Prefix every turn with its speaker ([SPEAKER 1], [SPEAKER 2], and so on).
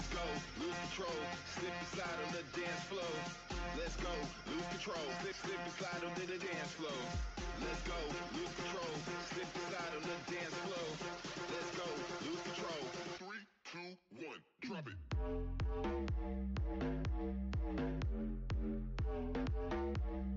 [SPEAKER 1] Let's go, lose control, slip and slide on the dance floor. Let's go, lose control, slip and slide on the dance floor. Let's go, lose control, slip and slide on the dance floor. Let's go, lose control. 3, 2, 1, drop it.